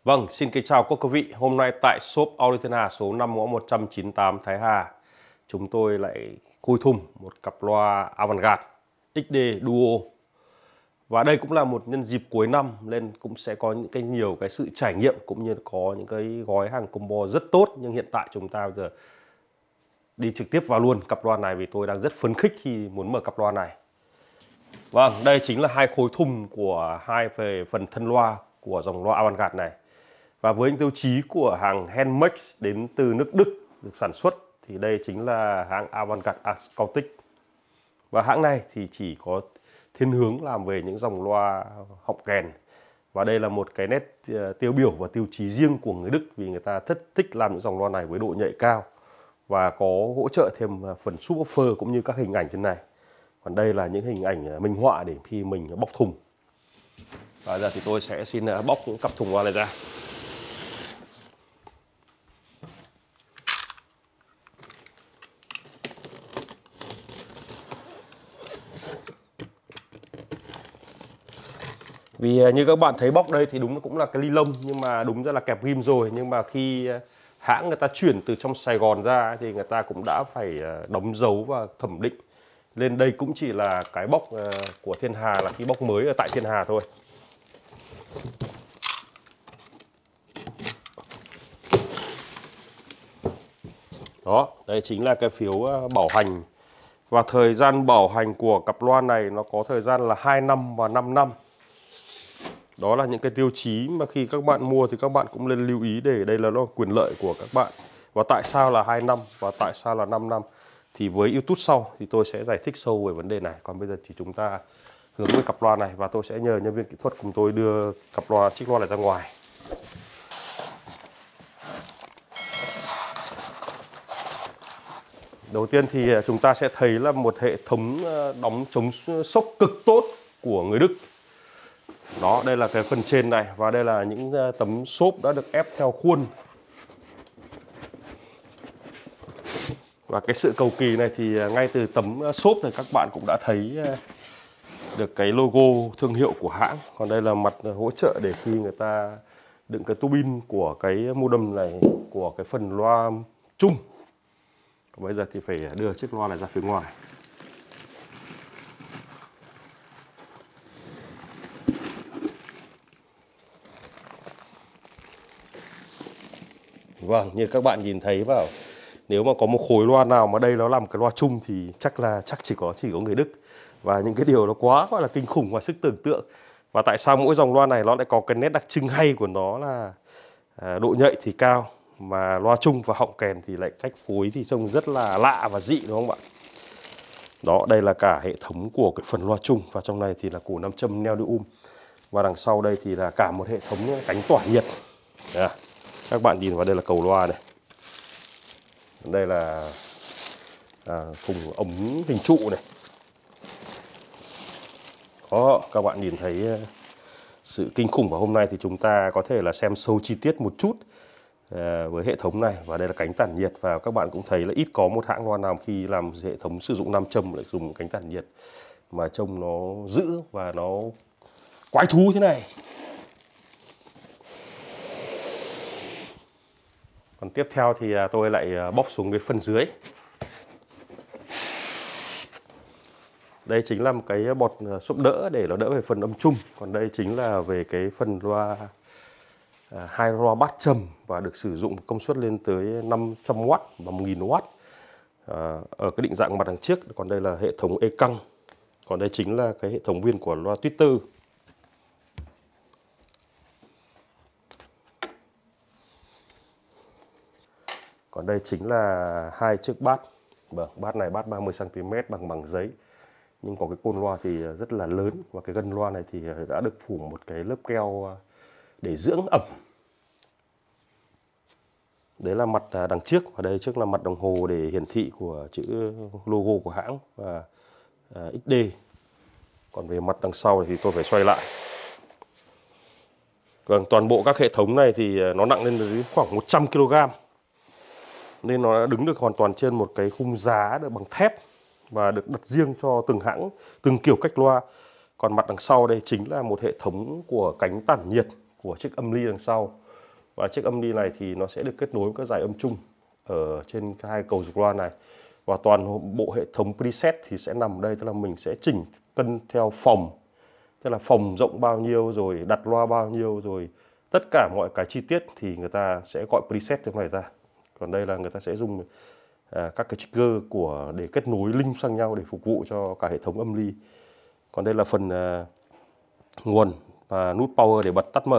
Vâng, xin kính chào các quý vị. Hôm nay tại shop Audio Thiên Hà số 5 ngõ 198 Thái Hà, chúng tôi lại khui thum một cặp loa Avantgarde XD Duo. Và đây cũng là một nhân dịp cuối năm nên cũng sẽ có nhiều cái sự trải nghiệm cũng như có những cái gói hàng combo rất tốt, nhưng hiện tại chúng ta giờ đi trực tiếp vào luôn cặp loa này vì tôi đang rất phấn khích khi muốn mở cặp loa này. Vâng, đây chính là hai khối thum của hai về phần thân loa của dòng loa Avantgarde này. Và với những tiêu chí của hàng Handmax đến từ nước Đức được sản xuất thì đây chính là hãng Avantgarde Acoustic. Và hãng này thì chỉ có thiên hướng làm về những dòng loa họng kèn. Và đây là một cái nét tiêu biểu và tiêu chí riêng của người Đức vì người ta rất thích làm những dòng loa này với độ nhạy cao và có hỗ trợ thêm phần subwoofer cũng như các hình ảnh trên này. Còn đây là những hình ảnh minh họa để khi mình bóc thùng. Và giờ thì tôi sẽ xin bóc những cặp thùng loa này ra. Vì như các bạn thấy bóc đây thì đúng cũng là cái ly lông, nhưng mà đúng ra là kẹp ghim rồi. Nhưng mà khi hãng người ta chuyển từ trong Sài Gòn ra thì người ta cũng đã phải đóng dấu và thẩm định. Nên đây cũng chỉ là cái bóc của Thiên Hà, là cái bóc mới ở tại Thiên Hà thôi. Đó, đây chính là cái phiếu bảo hành. Và thời gian bảo hành của cặp loa này nó có thời gian là 2 năm và 5 năm. Đó là những cái tiêu chí mà khi các bạn mua thì các bạn cũng nên lưu ý, để đây là nó quyền lợi của các bạn. Và tại sao là 2 năm và tại sao là 5 năm thì với YouTube sau thì tôi sẽ giải thích sâu về vấn đề này. Còn bây giờ thì chúng ta hướng với cặp loa này và tôi sẽ nhờ nhân viên kỹ thuật cùng tôi đưa cặp loa, chiếc loa này ra ngoài. Đầu tiên thì chúng ta sẽ thấy là một hệ thống đóng chống sốc cực tốt của người Đức. Đó, đây là cái phần trên này và đây là những tấm xốp đã được ép theo khuôn. Và cái sự cầu kỳ này thì ngay từ tấm xốp này các bạn cũng đã thấy được cái logo thương hiệu của hãng. Còn đây là mặt hỗ trợ để khi người ta đựng cái tuabin của cái modem này của cái phần loa chung. Bây giờ thì phải đưa chiếc loa này ra phía ngoài. Vâng, như các bạn nhìn thấy vào, nếu mà có một khối loa nào mà đây nó làm cái loa chung thì chắc chỉ có người Đức. Và những cái điều nó quá gọi là kinh khủng và sức tưởng tượng. Và tại sao mỗi dòng loa này nó lại có cái nét đặc trưng hay của nó là độ nhạy thì cao, mà loa chung và họng kèn thì lại cách phối thì trông rất là lạ và dị, đúng không bạn? Đó, đây là cả hệ thống của cái phần loa chung và trong này thì là củ nam châm neodymium. Và đằng sau đây thì là cả một hệ thống cánh tỏa nhiệt. Đấy. Các bạn nhìn vào đây là cầu loa này. Đây là thùng ống hình trụ này. Đó, các bạn nhìn thấy sự kinh khủng. Và hôm nay thì chúng ta có thể là xem sâu chi tiết một chút với hệ thống này. Và đây là cánh tản nhiệt. Và các bạn cũng thấy là ít có một hãng loa nào khi làm hệ thống sử dụng nam châm lại dùng cánh tản nhiệt mà trông nó dữ và nó quái thú thế này. Còn tiếp theo thì tôi lại bóc xuống cái phần dưới. Đây chính là một cái bọt xốp đỡ để nó đỡ về phần âm trung. Còn đây chính là về cái phần loa hai loa bát trầm và được sử dụng công suất lên tới 500W và 1000W ở cái định dạng mặt đằng trước. Còn đây là hệ thống e căng. Còn đây chính là cái hệ thống viên của loa tweeter. Còn đây chính là hai chiếc bát. Vâng, bát này bát 30cm bằng giấy. Nhưng có cái côn loa thì rất là lớn. Và cái gân loa này thì đã được phủ một cái lớp keo để dưỡng ẩm. Đấy là mặt đằng trước. Và đây trước là mặt đồng hồ để hiển thị của chữ logo của hãng và XD. Còn về mặt đằng sau thì tôi phải xoay lại. Vâng, toàn bộ các hệ thống này thì nó nặng lên khoảng 100 kg. Nên nó đã đứng được hoàn toàn trên một cái khung giá được bằng thép và được đặt riêng cho từng hãng, từng kiểu cách loa. Còn mặt đằng sau đây chính là một hệ thống của cánh tản nhiệt của chiếc âm ly đằng sau. Và chiếc âm ly này thì nó sẽ được kết nối với các dải âm chung ở trên hai cầu trục loa này. Và toàn bộ hệ thống preset thì sẽ nằm ở đây, tức là mình sẽ chỉnh cân theo phòng. Tức là phòng rộng bao nhiêu, rồi đặt loa bao nhiêu, rồi tất cả mọi cái chi tiết thì người ta sẽ gọi preset trong này ra. Còn đây là người ta sẽ dùng các cái trigger để kết nối link sang nhau để phục vụ cho cả hệ thống âm ly. Còn đây là phần nguồn và nút power để bật tắt mở.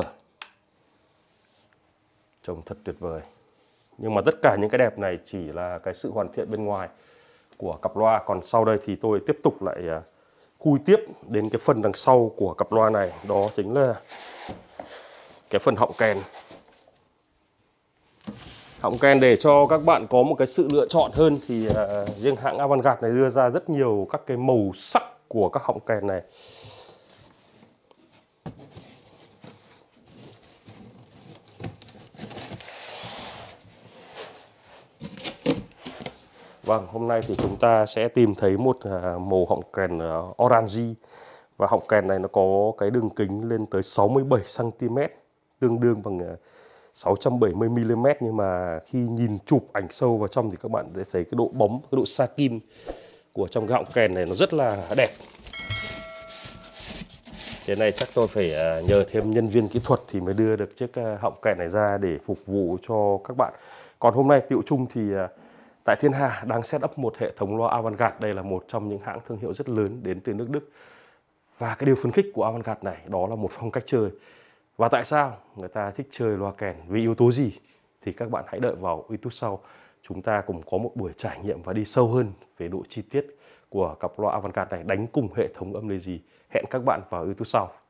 Trông thật tuyệt vời. Nhưng mà tất cả những cái đẹp này chỉ là cái sự hoàn thiện bên ngoài của cặp loa. Còn sau đây thì tôi tiếp tục lại khui tiếp đến cái phần đằng sau của cặp loa này. Đó chính là cái phần họng kèn. Họng kèn để cho các bạn có một cái sự lựa chọn hơn thì riêng hãng Avantgarde này đưa ra rất nhiều các cái màu sắc của các họng kèn này. Vâng, hôm nay thì chúng ta sẽ tìm thấy một màu họng kèn orange. Và họng kèn này nó có cái đường kính lên tới 67 cm, tương đương bằng 670 mm. Nhưng mà khi nhìn chụp ảnh sâu vào trong thì các bạn sẽ thấy cái độ bóng, cái độ satin của trong cái họng kèn này nó rất là đẹp. Cái này chắc tôi phải nhờ thêm nhân viên kỹ thuật thì mới đưa được chiếc họng kèn này ra để phục vụ cho các bạn. Còn hôm nay Tiệu Trung thì tại Thiên Hà đang set up một hệ thống loa Avantgarde. Đây là một trong những hãng thương hiệu rất lớn đến từ nước Đức. Và cái điều phấn khích của Avantgarde này đó là một phong cách chơi. Và tại sao người ta thích chơi loa kèn, vì yếu tố gì thì các bạn hãy đợi vào YouTube sau. Chúng ta cùng có một buổi trải nghiệm và đi sâu hơn về độ chi tiết của cặp loa Avantgarde này đánh cùng hệ thống âm ly gì. Hẹn các bạn vào YouTube sau.